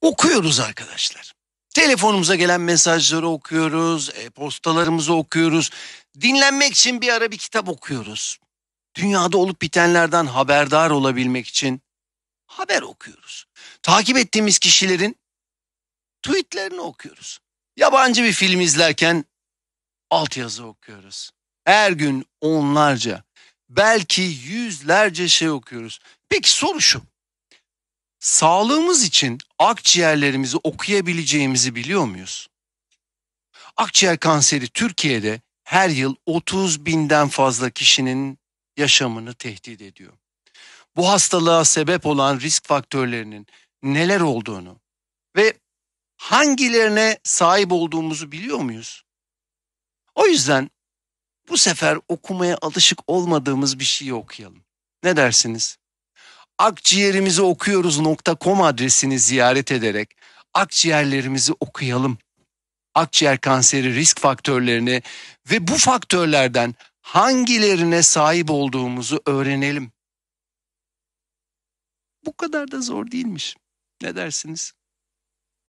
Okuyoruz arkadaşlar. Telefonumuza gelen mesajları okuyoruz, e-postalarımızı okuyoruz. Dinlenmek için bir ara bir kitap okuyoruz. Dünyada olup bitenlerden haberdar olabilmek için haber okuyoruz. Takip ettiğimiz kişilerin tweetlerini okuyoruz. Yabancı bir film izlerken altyazı okuyoruz. Her gün onlarca, belki yüzlerce şey okuyoruz. Peki soru şu. Sağlığımız için akciğerlerimizi okuyabileceğimizi biliyor muyuz? Akciğer kanseri Türkiye'de her yıl 30 binden fazla kişinin yaşamını tehdit ediyor. Bu hastalığa sebep olan risk faktörlerinin neler olduğunu ve hangilerine sahip olduğumuzu biliyor muyuz? O yüzden bu sefer okumaya alışık olmadığımız bir şeyi okuyalım. Ne dersiniz? Akciğerimizi okuyoruz.com adresini ziyaret ederek akciğerlerimizi okuyalım. Akciğer kanseri risk faktörlerini ve bu faktörlerden hangilerine sahip olduğumuzu öğrenelim. Bu kadar da zor değilmiş. Ne dersiniz?